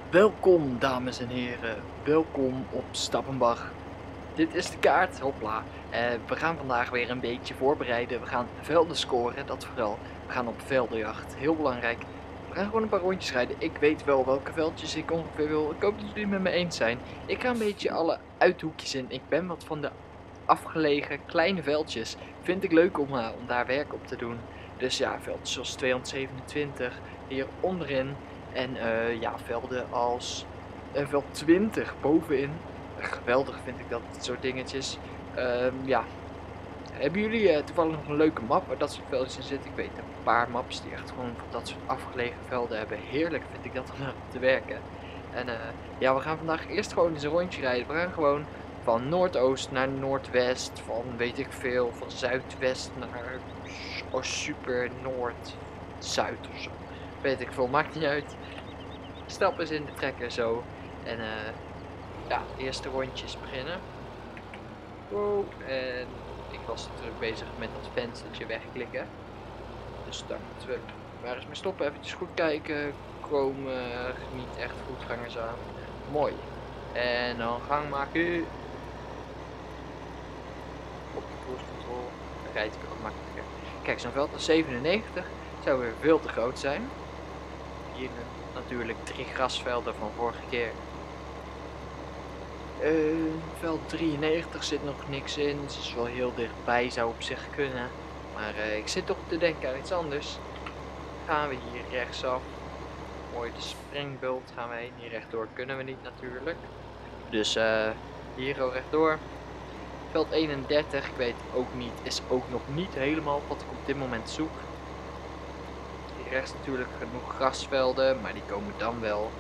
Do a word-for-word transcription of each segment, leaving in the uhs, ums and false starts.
Welkom dames en heren, welkom op Stappenbach. Dit is de kaart, hopla. Uh, we gaan vandaag weer een beetje voorbereiden. We gaan velden scoren, dat vooral. We gaan op veldenjacht, heel belangrijk. We gaan gewoon een paar rondjes rijden. Ik weet wel welke veldjes ik ongeveer wil. Ik hoop dat jullie met me eens zijn. Ik ga een beetje alle uithoekjes in. Ik ben wat van de afgelegen kleine veldjes. Vind ik leuk om, uh, om daar werk op te doen. Dus ja, veldjes zoals tweehonderdzevenentwintig hier onderin. En uh, ja, velden als uh, veld twintig bovenin. Geweldig vind ik dat, dat soort dingetjes. Um, ja. Hebben jullie uh, toevallig nog een leuke map waar dat soort veldjes in zitten? Ik weet een paar maps die echt gewoon dat soort afgelegen velden hebben. Heerlijk vind ik dat om erop te werken. En uh, ja, we gaan vandaag eerst gewoon eens een rondje rijden. We gaan gewoon van noordoost naar noordwest. Van weet ik veel, van zuidwest naar oh, super noord-zuid of zo. Weet ik veel, maakt niet uit. Stap eens in de trekker zo. En uh, ja, de eerste rondjes beginnen. Wow, en ik was terug bezig met dat venstertje wegklikken. Dus daar moeten we maar eens mee stoppen. Even goed kijken. Komen uh, niet echt voetgangers aan. Mooi. En dan gang maken. Op de cruise control. Dan rijdt het ook makkelijker. Kijk, zo'n veld als zevenennegentig zou weer veel te groot zijn. Hier natuurlijk drie grasvelden van vorige keer. Uh, veld drieënnegentig zit nog niks in. Het is wel heel dichtbij, zou op zich kunnen. Maar uh, ik zit toch te denken aan iets anders. Gaan we hier rechtsaf. Mooi de springbult gaan we heen. Hier rechtdoor kunnen we niet natuurlijk. Dus uh, hier ook rechtdoor. Veld eenendertig, ik weet ook niet, is ook nog niet helemaal wat ik op dit moment zoek. Hier rechts natuurlijk genoeg grasvelden, maar die komen dan wel.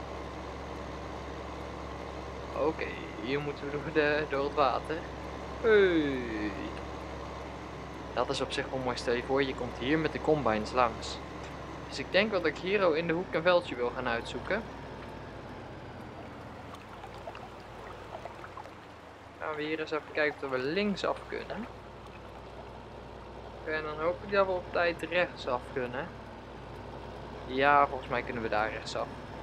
Oké, okay, hier moeten we door, de, door het water. Hey. Dat is op zich wel mooi. Stel je voor, je komt hier met de combines langs. Dus ik denk dat ik hier in de hoek een veldje wil gaan uitzoeken. Gaan we hier eens even kijken of we linksaf kunnen. En dan hoop ik dat we op tijd rechtsaf kunnen. Ja, volgens mij kunnen we daar rechtsaf.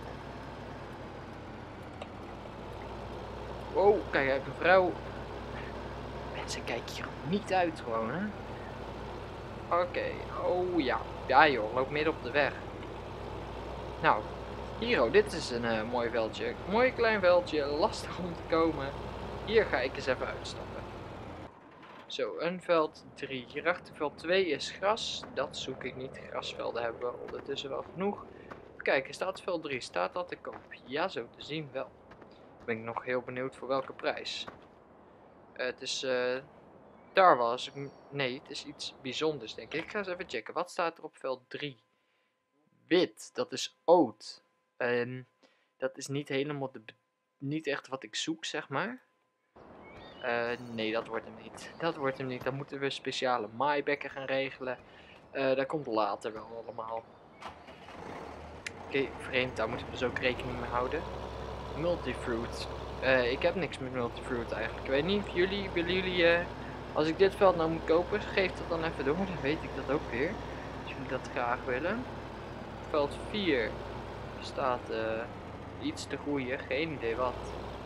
Wow, kijk uit, een vrouw. Mensen kijken hier niet uit gewoon, hè. Oké, okay. Oh ja. Ja joh, loop midden op de weg. Nou, hier oh, dit is een uh, mooi veldje. Mooi klein veldje, lastig om te komen. Hier ga ik eens even uitstappen. Zo, een veld drie. Hierachter veld twee is gras. Dat zoek ik niet. Grasvelden hebben we ondertussen wel genoeg. Kijk, er staat veld drie. Staat dat te koop? Ja, zo te zien wel. Ben ik nog heel benieuwd voor welke prijs. Uh, het is uh, daar was ik. Nee, het is iets bijzonders denk ik. Ik ga eens even checken. Wat staat er op veld drie? Wit, dat is oud. Um, dat is niet helemaal de, niet echt wat ik zoek, zeg maar. Uh, nee, dat wordt hem niet. Dat wordt hem niet. Dan moeten we speciale maaibekken gaan regelen. Uh, dat komt later wel allemaal. Oké, okay, vreemd. Daar moeten we dus ook rekening mee houden. Multifruit. Uh, ik heb niks met multifruit eigenlijk. Ik weet niet of jullie, willen jullie, uh, als ik dit veld nou moet kopen, geef dat dan even door. Dan weet ik dat ook weer. Als jullie dat graag willen. Veld vier staat uh, iets te groeien. Geen idee wat.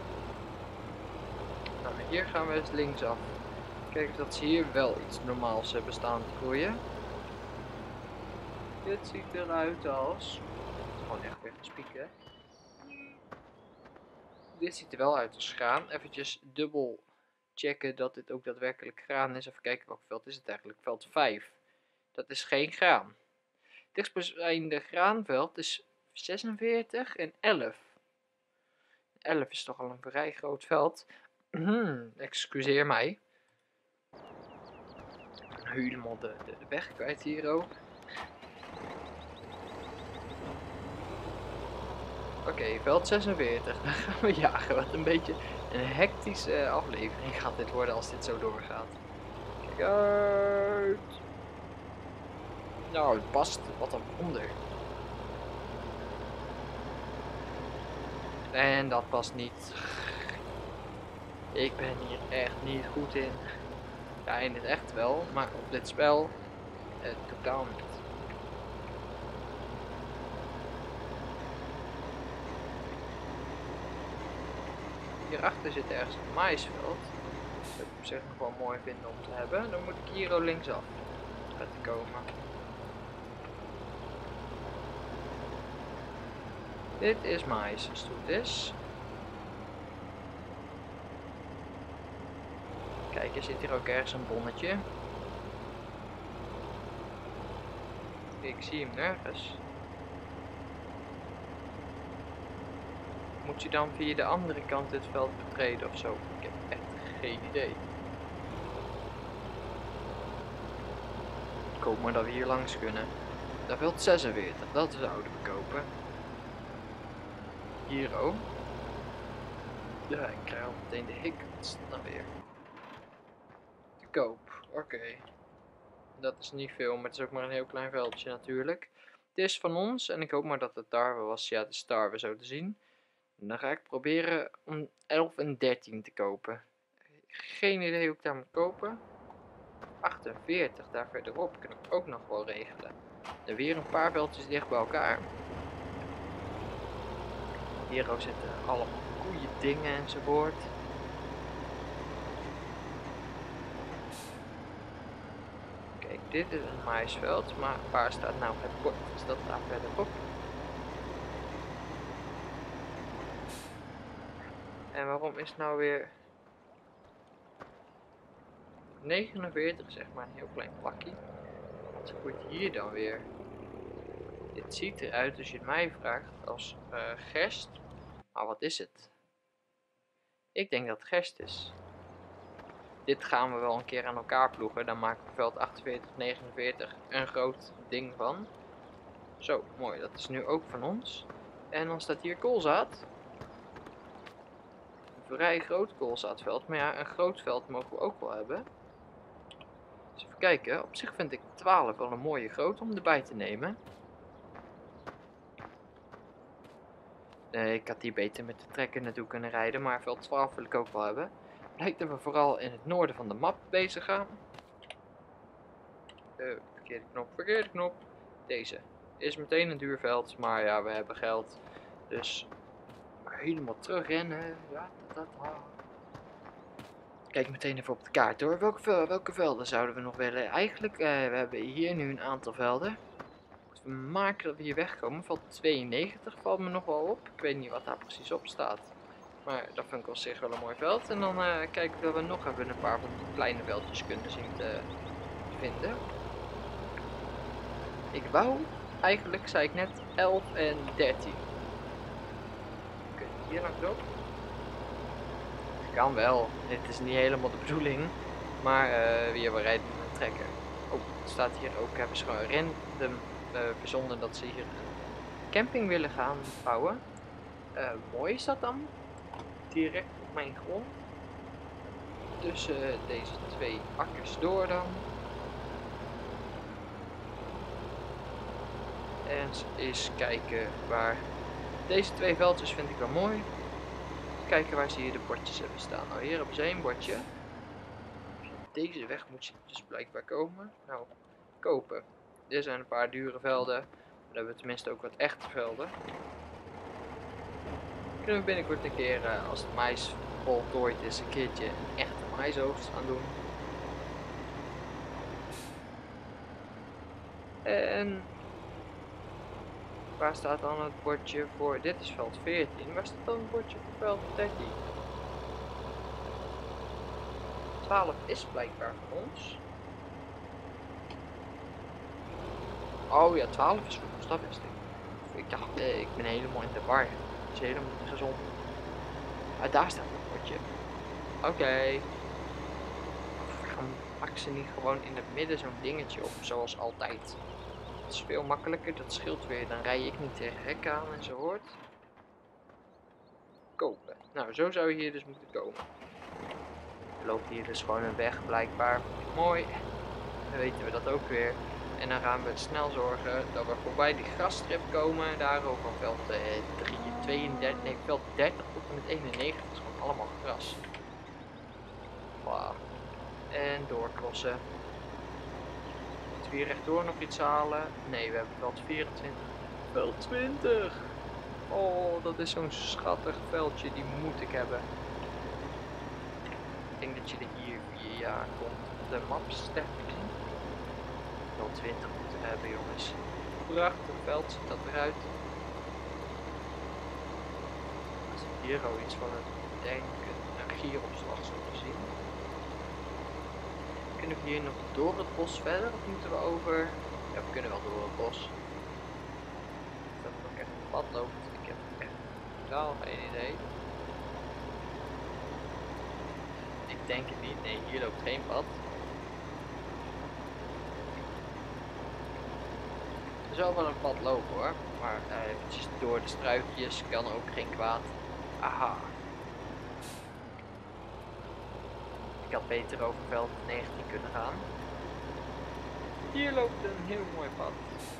Nou, hier gaan we eens linksaf. Kijk dat ze hier wel iets normaals hebben staan te groeien. Dit ziet eruit als... Het is gewoon echt weer gespieken. Dit ziet er wel uit als graan. Eventjes dubbel checken dat dit ook daadwerkelijk graan is. Even kijken welk veld is het eigenlijk. Veld vijf. Dat is geen graan. Dichtstbijzijnde graanveld is zesenveertig en elf. elf is toch al een vrij groot veld. Hmm, excuseer mij. Ik ben helemaal de, de, de weg kwijt hier ook. Oké, okay, veld zesenveertig. Dan gaan we jagen. Wat een beetje een hectische uh, aflevering gaat dit worden als dit zo doorgaat. Kijk uit. Nou, het past. Wat een wonder. En dat past niet. Ik ben hier echt niet goed in. Ja, in het echt wel, maar op dit spel eh, totaal niet. hierachter zit ergens een maïsveld. Dat zou ik op zich nog wel mooi vinden om te hebben. Dan moet ik hier al linksaf gaat komen. Dit is maïs, als het goed is. Kijk, er zit hier ook ergens een bonnetje. Ik zie hem nergens. Moet je dan via de andere kant dit veld betreden of zo? Ik heb echt geen idee. Ik hoop maar dat we hier langs kunnen. Dat veld zesenveertig, dat zouden we kopen. Hier ook. Ja, ik krijg al meteen de hik. Wat is dat nou weer? Te koop, oké. Okay. Dat is niet veel, maar het is ook maar een heel klein veldje natuurlijk. Het is van ons en ik hoop maar dat het tarwe was. Ja, de is tarwe zo te zien. En dan ga ik proberen om elf en dertien te kopen. Geen idee hoe ik daar moet kopen. achtenveertig, daar verderop kunnen we ook nog wel regelen. En weer een paar veldjes dicht bij elkaar. Hier ook zitten allemaal goede dingen enzovoort. Kijk, dit is een maïsveld, maar waar staat nou het bord? Is dat daar verderop? En waarom is nou weer negenenveertig, zeg maar, een heel klein plakje? Wat groeit hier dan weer? Dit ziet eruit, als je het mij vraagt, als uh, gerst. Maar wat is het? Ik denk dat het gerst is. Dit gaan we wel een keer aan elkaar ploegen. Dan maken we veld achtenveertig, negenenveertig een groot ding van. Zo, mooi. Dat is nu ook van ons. En dan staat hier koolzaad. Een vrij groot koolzaadveld. Maar ja, een groot veld mogen we ook wel hebben. Dus even kijken. Op zich vind ik twaalf wel een mooie groot om erbij te nemen. Nee, ik had hier beter met de trekker naartoe kunnen rijden. Maar veld twaalf wil ik ook wel hebben. Blijkt dat we vooral in het noorden van de map bezig gaan. Uh, verkeerde knop, verkeerde knop. Deze is meteen een duur veld, maar ja, we hebben geld. Dus helemaal terugrennen. Ja, dat, dat. Kijk meteen even op de kaart hoor. Welke, welke velden zouden we nog willen? Eigenlijk, uh, we hebben hier nu een aantal velden. We maken dat we hier wegkomen. Veld tweeënnegentig valt me nog wel op. Ik weet niet wat daar precies op staat. Maar dat vind ik op zich wel een mooi veld. En dan uh, kijken of we nog even een paar van die kleine veldjes kunnen zien te vinden. Ik wou, eigenlijk zei ik net elf en dertien. Kun je hier langs lopen? Kan wel. Dit is niet helemaal de bedoeling. Maar uh, weer we rijden met een trekker. Oh, het staat hier ook. Hebben ze gewoon random uh, verzonden dat ze hier een camping willen gaan bouwen. Uh, mooi is dat dan. Direct op mijn grond. Tussen uh, deze twee akkers door dan. En eens kijken waar. Deze twee veldjes vind ik wel mooi. Kijken waar ze hier de bordjes hebben staan. Nou, hier hebben ze één bordje. Deze weg moet je dus blijkbaar komen. Nou, kopen. Dit zijn een paar dure velden. Dan hebben we tenminste ook wat echte velden. Kunnen we binnenkort een keer, uh, als de mais voltooid is, een keertje een echte maïsoogst gaan doen. En waar staat dan het bordje voor? Dit is veld veertien. Waar staat dan het bordje voor veld dertien? twaalf is blijkbaar van ons. Oh ja, twaalf is van ons, dat wist ik. Ik dacht, eh, ik ben helemaal in de war. Het is helemaal niet gezond. Ah, daar staat het bordje. Oké. Okay. Pak ze niet gewoon in het midden zo'n dingetje op, zoals altijd. Dat is veel makkelijker, dat scheelt weer. Dan rij ik niet tegen hekken aan enzovoort. Kopen. Nou, zo zou je hier dus moeten komen. Er loopt hier dus gewoon een weg blijkbaar. Mooi. Dan weten we dat ook weer. En dan gaan we snel zorgen dat we voorbij die grasstrip komen. Daar over veld eh, drie, tweeëndertig, nee, veld dertig tot en met eenennegentig. Dat is gewoon allemaal gras. Wow. En doorklossen. Moeten we hier rechtdoor nog iets halen? Nee, we hebben veld vierentwintig. Veld twintig. Oh, dat is zo'n schattig veldje. Die moet ik hebben. Ik denk dat je er hier via komt op de maps sterk zien. Wel twintig moeten hebben, jongens. Prachtig veld ziet dat eruit. Als ik hier al iets van het denken energieopslag zo te zien. Kunnen we hier nog door het bos verder of moeten we over? Ja, we kunnen wel door het bos. Dat er ook echt een pad loopt. Ik heb echt totaal geen idee. Ik denk het niet. Nee, hier loopt geen pad. Er zal wel een pad lopen hoor. Maar uh, eventjes door de struikjes kan ook geen kwaad. Aha. Ik had beter over veld negentien kunnen gaan. Hier loopt een heel mooi pad.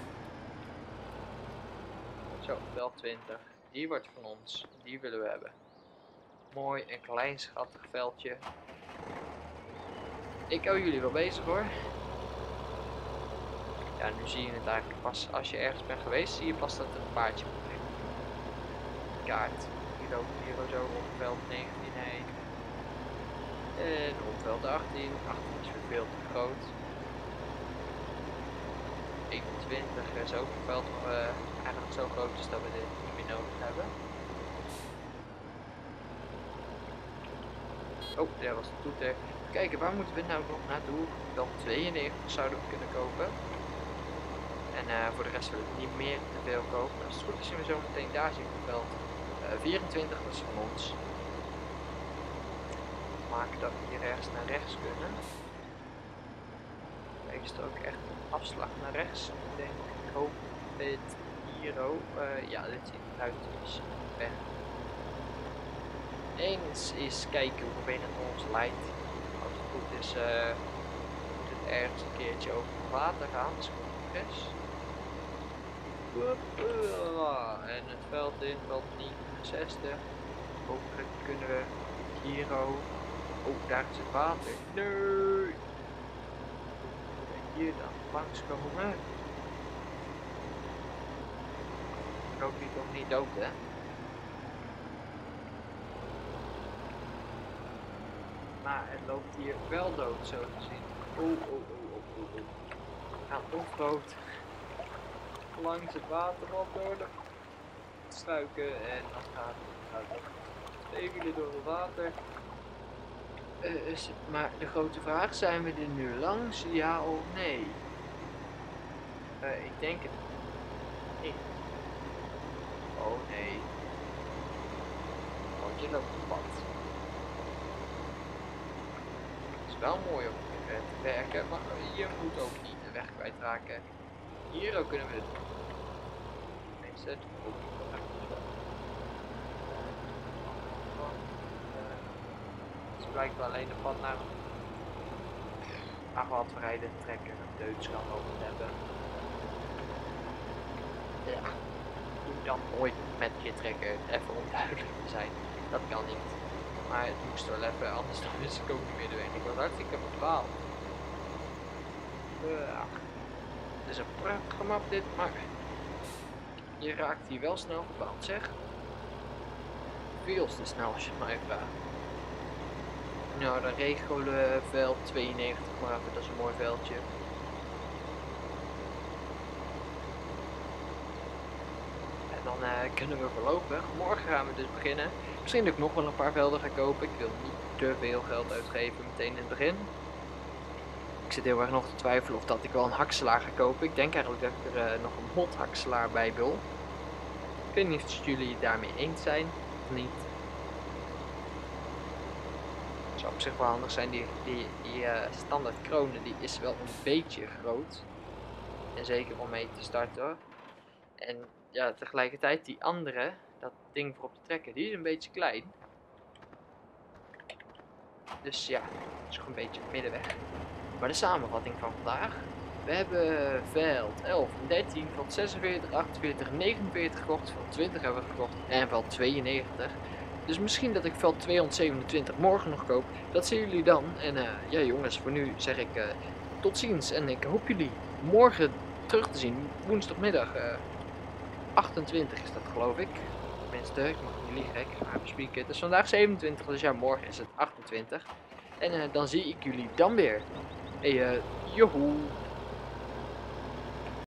Zo, veld twintig. Die wordt van ons. Die willen we hebben. Mooi en klein schattig veldje. Ik hou jullie wel bezig hoor. Ja, nu zie je het eigenlijk pas als je ergens bent geweest, zie je pas dat er een paardje moet liggen. Kaart. Hier loopt hier zo op veld negentien heen. En op veld achttien. achttien is weer veel te groot. eenentwintig is ook een veld waar uh, eigenlijk zo groot is dat we dit niet meer nodig hebben. Oh, daar was de toeter. Kijken, waar moeten we nou nog naartoe? Dan tweeënnegentig zouden we kunnen kopen. En uh, voor de rest wil ik niet meer te veel kopen. Als het goed is zien we zo meteen daar zien we veld uh, vierentwintig, dat is van ons. Maken dat we hier ergens naar rechts kunnen. Kijk, is er ook echt een afslag naar rechts? Ik denk, ik hoop dit hier ook. Uh, ja, dit ziet eruit. Dus weg. Eens eens kijken hoeveel het ons leidt. Als het goed is, uh, moet het ergens een keertje over het water gaan. Als het goed is. En het veld in, veld negenenzestig. Hopelijk kunnen we hier ook. Oh, daar is het water. Nee! Hier dan langskomen. Ik hoop die toch niet dood, hè? Maar het loopt hier wel dood, zo te zien. Oh, oh, oh, oh, oh, oh. We gaan offroad. Langs het water op door de struiken en dan gaat het even door het water. Uh, is het maar de grote vraag, zijn we er nu langs, ja of nee? Uh, ik denk het niet. Oh nee. Oh, hier loopt een pad. Het is wel mooi om uh, te werken, maar je moet ook niet de weg kwijtraken. Hier ook kunnen we het doen. Meestal ook blijkt alleen een pad naar asfaltverrijden trekken, een deuts kan over hebben. Ja, doe dan nooit met je trekker, even onduidelijk te zijn. Dat kan niet. Maar het moest wel even, anders dan wist ik ook niet meer de weg. Ik was hartstikke verdwaald. Ja. Het is een prachtige map dit, maar je raakt hier wel snel verdwaald, zeg. Veel te snel als je het mij vraagt. Nou, dan regelen veld tweeënnegentig maken, dat is een mooi veldje. En dan uh, kunnen we voorlopig. Morgen gaan we dus beginnen. Misschien dat ik nog wel een paar velden ga kopen. Ik wil niet te veel geld uitgeven meteen in het begin. Ik zit heel erg nog te twijfelen of dat ik wel een hakselaar ga kopen. Ik denk eigenlijk dat ik er uh, nog een hot hakselaar bij wil. Ik weet niet of jullie het daarmee eens zijn of niet. Het zou op zich wel handig zijn, die, die, die uh, standaard kronen die is wel een beetje groot. En zeker om mee te starten hoor. En ja, tegelijkertijd die andere, dat ding voor op te trekken, die is een beetje klein. Dus ja, het is gewoon een beetje middenweg. Maar de samenvatting van vandaag. We hebben veld elf, dertien, veld zesenveertig, achtenveertig, negenenveertig gekocht. Veld twintig hebben we gekocht en veld tweeënnegentig. Dus misschien dat ik veld tweehonderdzevenentwintig morgen nog koop. Dat zien jullie dan. En uh, ja jongens, voor nu zeg ik uh, tot ziens. En ik hoop jullie morgen terug te zien. Woensdagmiddag uh, achtentwintig is dat geloof ik. Tenminste, ik mag niet liegen. Ik ga even spieken. Het is vandaag zevenentwintig, dus ja morgen is het achtentwintig. En eh, dan zie ik jullie dan weer. Hey, eh, joehoe.